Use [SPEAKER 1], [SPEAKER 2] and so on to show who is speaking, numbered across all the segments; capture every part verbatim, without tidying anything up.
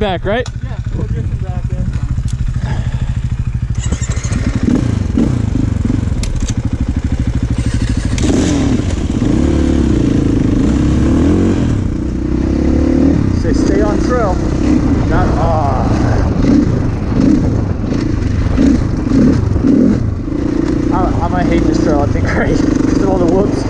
[SPEAKER 1] back, right?
[SPEAKER 2] Yeah, we'll get some back there.
[SPEAKER 1] Say stay on trail. Not ah. I, I might hate this trail. I think great because of all the whoops.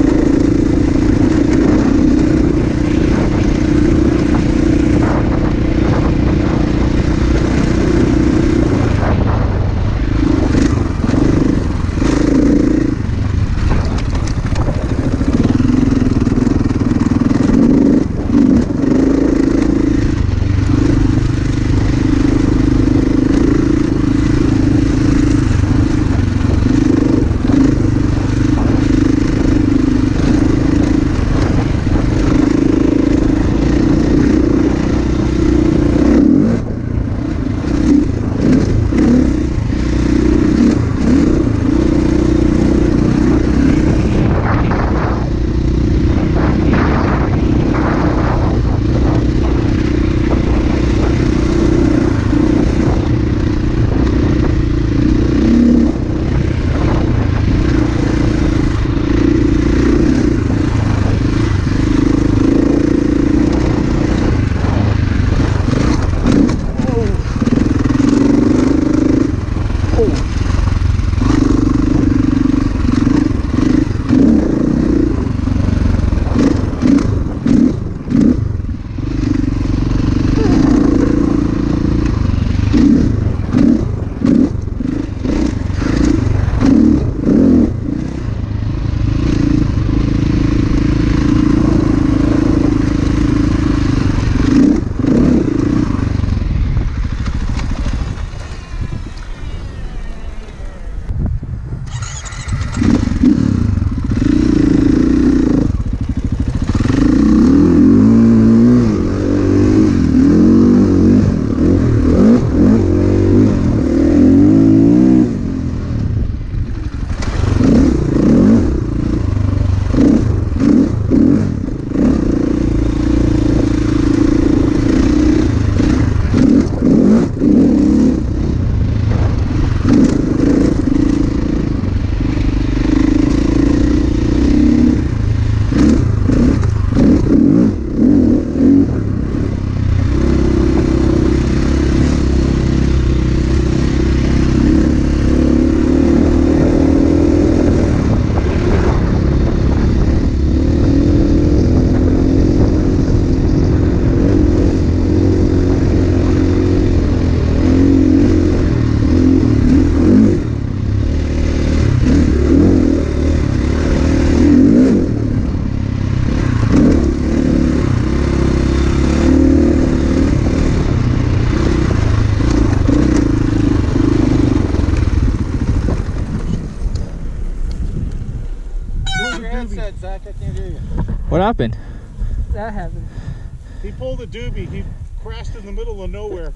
[SPEAKER 2] Zach, I can't hear you.
[SPEAKER 1] What happened?
[SPEAKER 3] That happened.
[SPEAKER 2] He pulled a doobie. He crashed in the middle of nowhere.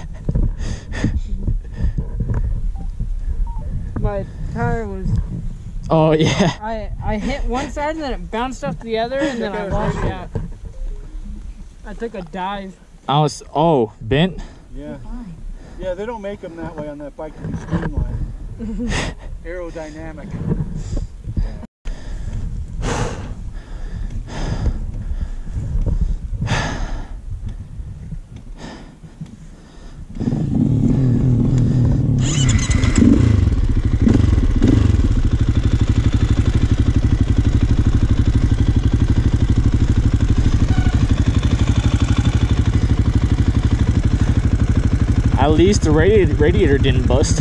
[SPEAKER 3] My tire was...
[SPEAKER 1] Oh, yeah.
[SPEAKER 3] I, I hit one side and then it bounced off the other and then I washed out. I took a dive.
[SPEAKER 1] I was... Oh, bent?
[SPEAKER 2] Yeah. Yeah, they don't make them that way on that bike to be streamlined. Aerodynamic.
[SPEAKER 1] At least the radiator, radiator didn't bust.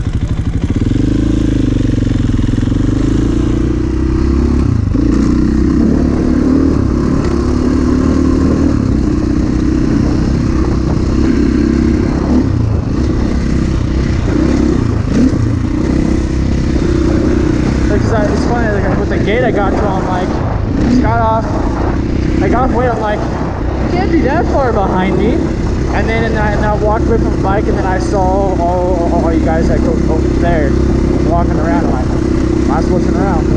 [SPEAKER 1] It's funny, like, with the gate I got to, I'm like, just got off, I got off weight, I'm like, you can't be that far behind me. And then and I, and I walked away from the bike, and then I saw all, all, all you guys that go over there walking around. I'm like, I was looking around.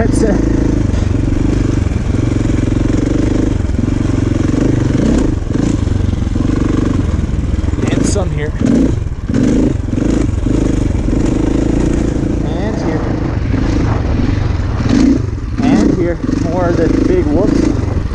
[SPEAKER 1] headset. And some here. And here. And here. More of the big whoops.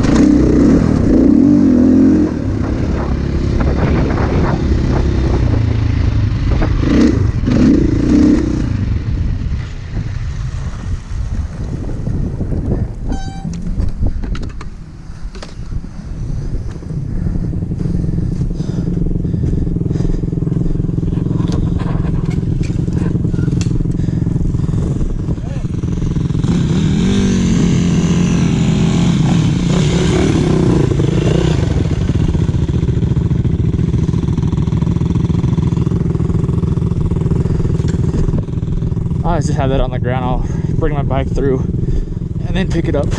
[SPEAKER 1] I just have that on the ground. I'll bring my bike through and then pick it up.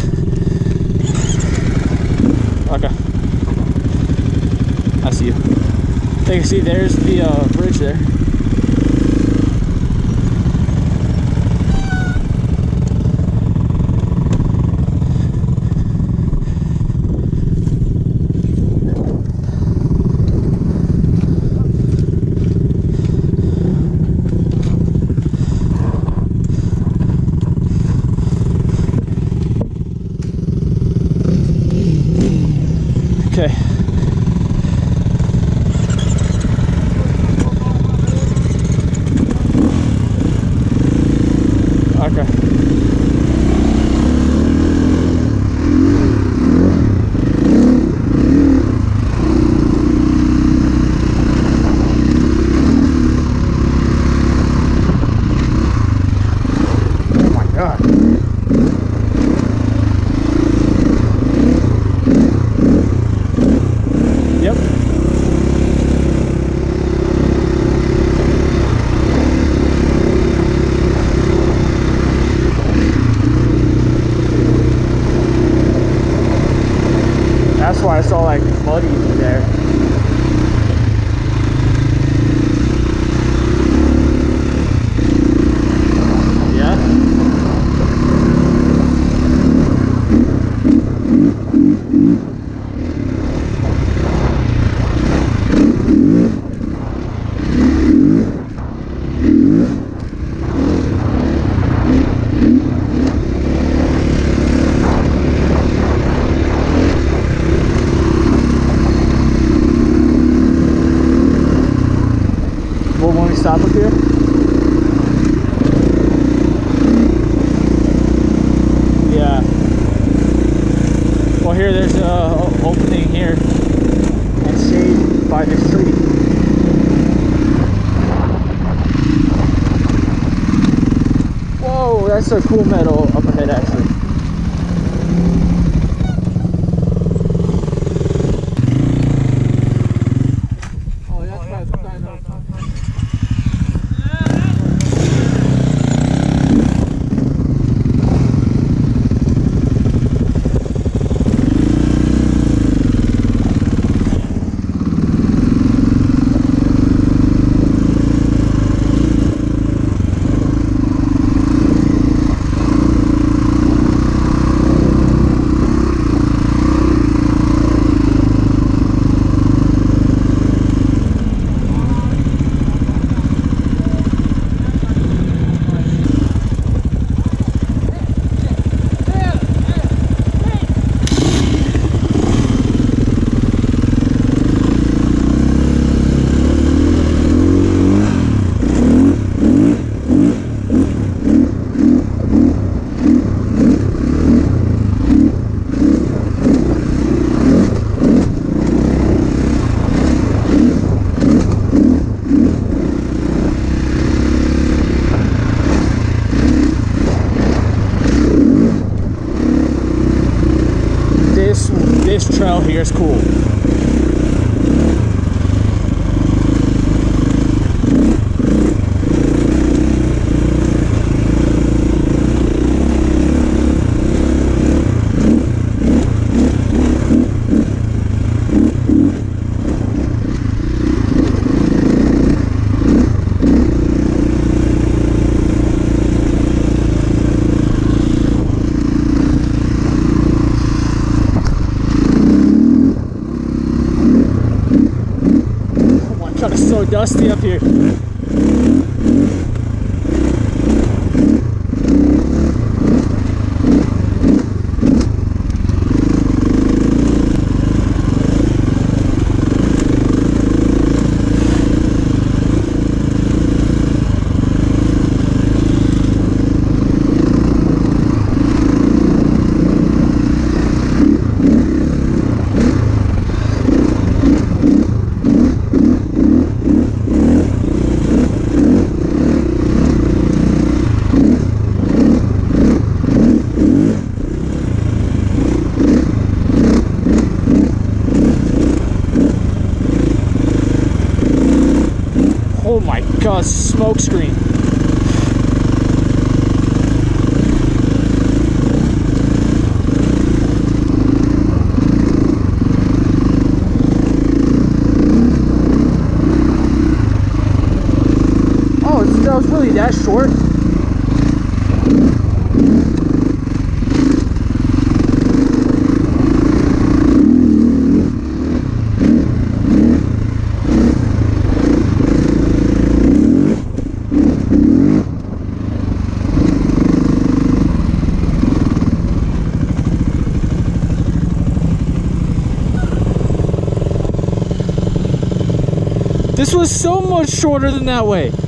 [SPEAKER 1] Okay. I see you. You can see there's the uh, bridge there. Okay. Okay. Oh my God. Yep. That's why I saw like muddy there. Yeah. Well, when we stop up here? Yeah. Well, here there's a opening here and shade by this tree. Whoa, that's a cool meadow up ahead actually. This trail here is cool. so dusty up here. Oh my god, smoke screen. Oh, it's, that was really that short? This was so much shorter than that way.